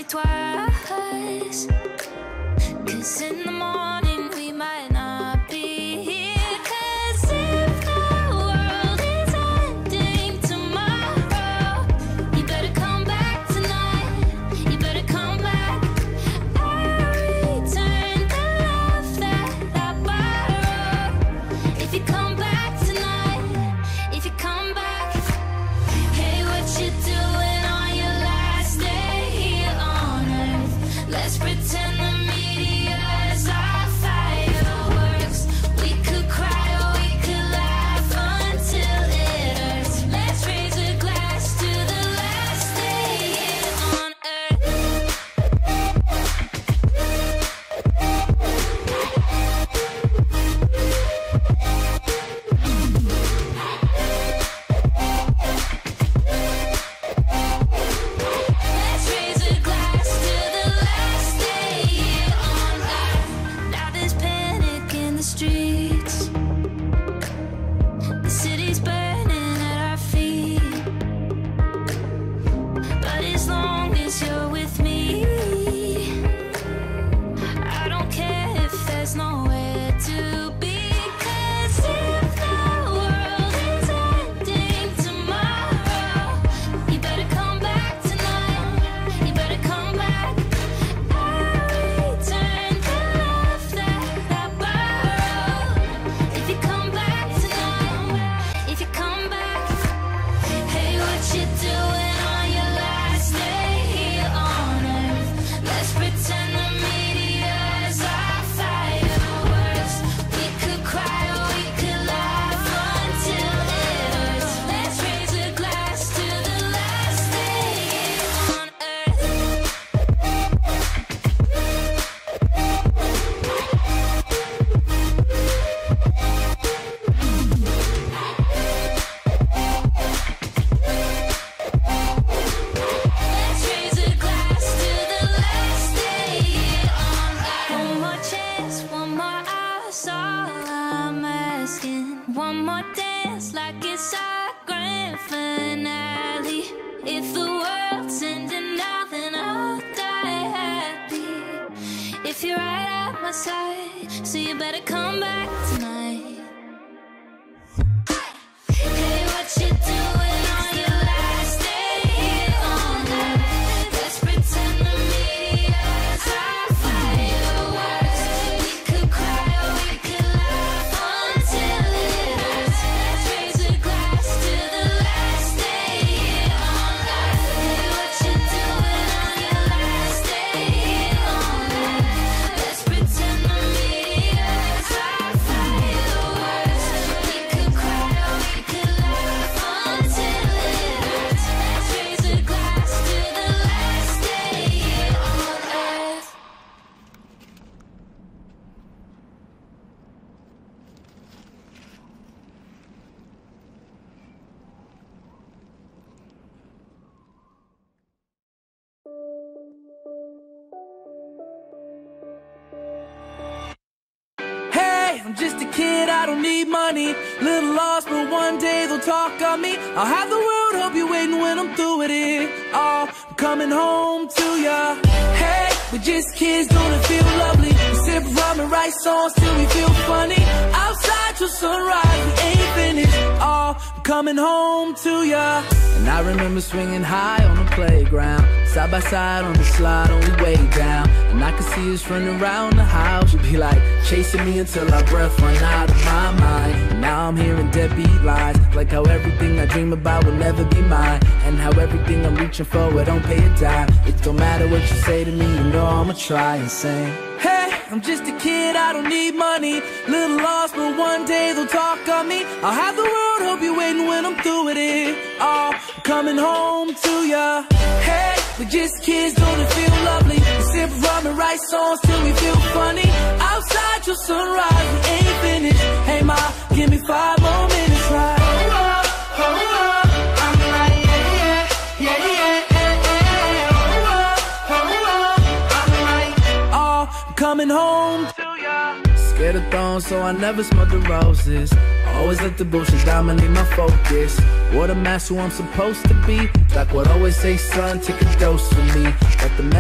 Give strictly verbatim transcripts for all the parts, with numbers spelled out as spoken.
twice. 'Cause in the morning we might not be here. 'Cause if the world is ending tomorrow, you better come back tonight. You better come back. I'll return the love that I borrowed. If you come back tonight, if you come back. Hey, what you doing on your last day here on earth? Let's pretend the meteors are fireworks. We could cry or we could laugh until it hurts. Let's raise a glass to the last day here on earth. Let's raise a glass to the last day here on earth. Now there's panic in the streets. The city's burning at our feet. But as long as you're with me, I don't care if there's nowhere to be. 'Cause if the world is ending tomorrow, you better come back tonight. You better come back. I'll return the love that I borrowed. If you come back tonight, if you come back. Hey, what you doing on your last day here on earth? Let's pretend the meteors are fireworks. We could cry or we could laugh until it hurts. Let's raise a glass to the last day here on earth. Let's raise a glass to the last day here on earth. One more chance, one more hour's all I'm asking. One more dance like it's our grand finale. If the world's ending now, then I'll die happy. If you're right at my side, so you better come back tonight. Hey, what you doing on your last day here on earth? Let's pretend the meteors are fireworks. We could cry or we could laugh until it hurts. Let's raise a glass to the last day here on earth. Hey, what you doing on your last day here on earth? Let's pretend the meteors are fireworks. We could cry or we could laugh until it hurts. Let's raise a glass to the last day here on earth. Hey, I'm just a kid, I don't need money. Little lost, but one day they'll talk of me. I'll have the world, hope you're waiting when I'm through with it. Oh, I'm coming home to ya. Hey, we're just kids, don't it feel lovely? We sip rum and write songs till we feel funny. Outside till sunrise, we ain't finished. Oh, I'm coming home to ya. And I remember swinging high on the playground, side by side on the slide, only way down. And I could see us running around the house. You'd be like chasing me until our breath run out of my mind. And now I'm hearing deadbeat lies, like how everything I dream about will never be mine, and how everything I'm reaching for, I don't pay a dime. It don't matter what you say to me, you know I'ma try and sing. Hey, I'm just a kid, I don't need money. Little lost, but one day they'll talk of me. I'll have the world, hope you're waiting when I'm through with it. Oh, I'm coming home to ya. Hey, we're just kids, don't it feel lovely? We sip rum and write songs till we feel funny. Outside till sunrise, we ain't finished. Hey ma, give me five more minutes, right? Hold up, hold up. I'm like, yeah, yeah, yeah, yeah, yeah, yeah. Hold up, hold up. I'm like, oh, I'm coming home to ya. Scared of thorns, so I never smelled the roses. Always let the bullshit dominate my focus. What a master who I'm supposed to be. Like what I always say, son, take a dose for me. Let the medicine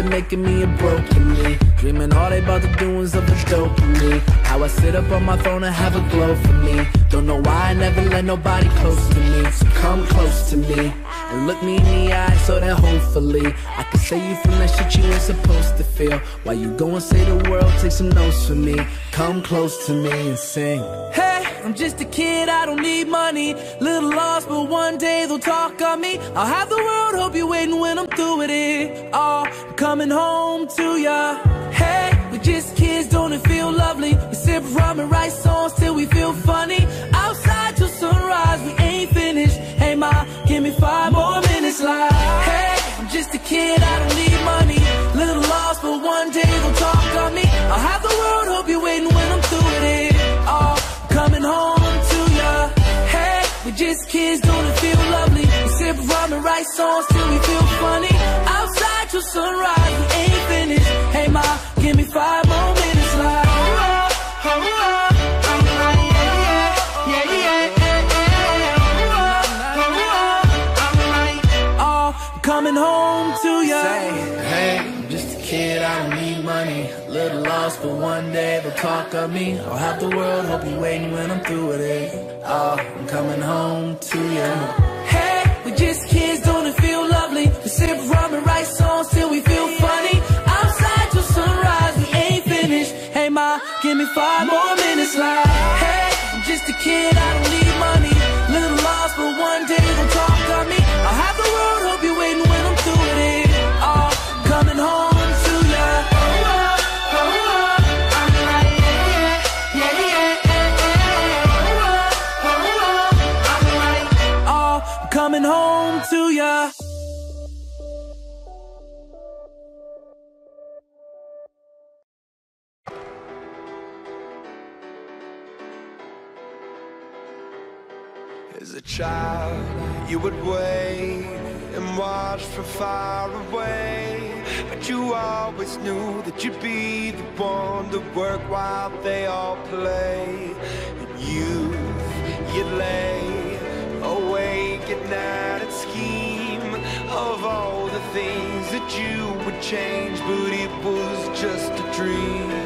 to making me a broken me. Dreaming all they about to do is of the dope in me. How I sit up on my throne and have a glow for me. Don't know why I never let nobody close to me. So come close to me and look me in the eye so that hopefully I can save you from that shit you ain't supposed to feel. While you go and say the world, take some notes from me. Come close to me and sing. Hey, I'm just a kid, I don't need money. Little lost, but one day they'll talk of me. I'll have the world, hope you're waiting when I'm through with it. Oh, I'm coming home to ya. Hey, we're just kids, don't it feel lovely? We sip rum and write songs till we feel funny. Outside till sunrise, we ain't finished. Hey ma, give me five more minutes like. Hey, I'm just a kid, I don't need money. Little lost, but one day they'll talk of me. I'll have the world, hope you're waiting when I'm through with it. Oh, coming home to ya. Hey, we're just kids, don't it feel lovely? We sip rum and write songs till we feel funny. Outside till sunrise, we ain't finished. Hey ma, give me five more minutes like. Oh, oh, oh. Coming home to ya. Say, hey, I'm just a kid, I don't need money. Little lost, but one day they'll talk of me. I'll have the world, hope you're waiting when I'm through with it. Oh, I'm coming home to ya. Hey, we're just kids, don't it feel lovely? We sip rum and write songs till we feel funny. Outside till sunrise, we ain't finished. Hey ma, give me five more minutes like. Hey, I'm just a kid, I don't need money. Little lost, but one day they'll talk of me. I'll have the world, hope you're waiting when I'm through with it. Oh, coming home to ya. Oh, oh, oh, I'm like, yeah, yeah, yeah, yeah. Oh, oh, oh, I'm like, oh, coming home to ya. As a child, you would wait and watch from far away, but you always knew that you'd be the one to work while they all play. In youth, you'd lay awake at night and scheme of all the things that you would change, but it was just a dream.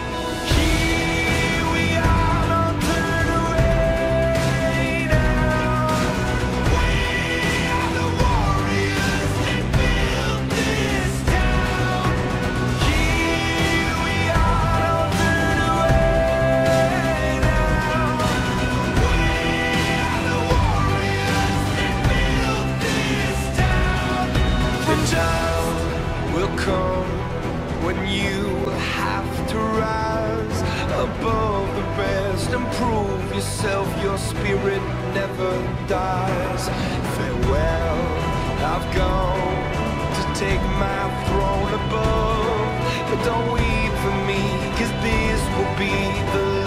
When you have to rise above the rest and prove yourself, your spirit never dies. Farewell, I've gone to take my throne above, but don't weep for me, 'cause this will be the